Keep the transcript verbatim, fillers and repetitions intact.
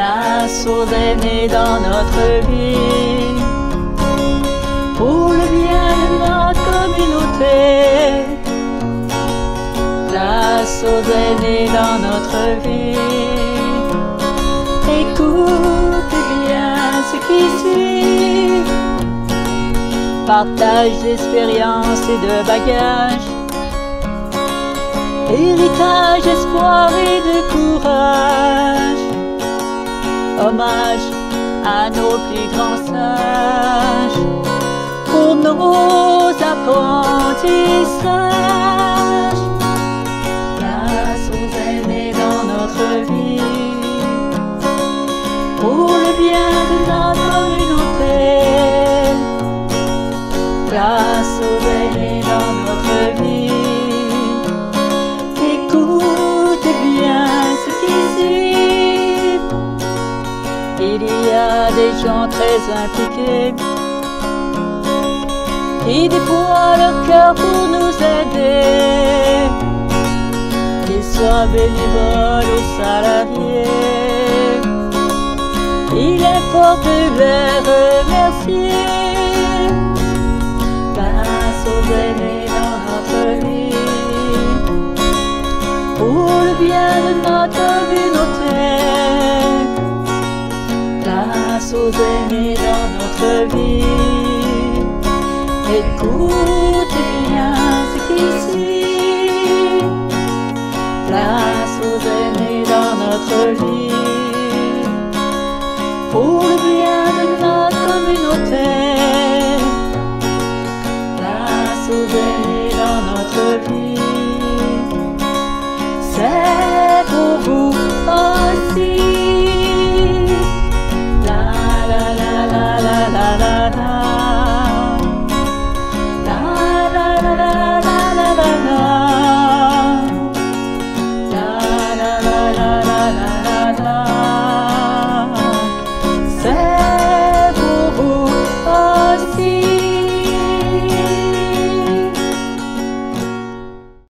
Place aux aînés dans notre vie, pour le bien de notre communauté. Place aux aînés dans notre vie. Écoutez bien ce qui suit. Partage d'expériences et de bagages, héritage, espoir et de courage. Hommage à nos plus grands sages, pour nos apprentissages. Place aux aînés dans notre vie, pour le bien de notre communauté. Place aux aînés dans notre vie. Écoutez bien ce qui suit. Il y a des gens très impliqués qui déploient leur cœur pour nous aider, qu'ils soient bénévoles ou salariés. Il importe de les remercier. Place aux aînés dans notre vie, pour le bien de notre communauté. Place aux aînés dans notre vie. Écoutez bien ce qui suit. Place aux aînés dans notre vie.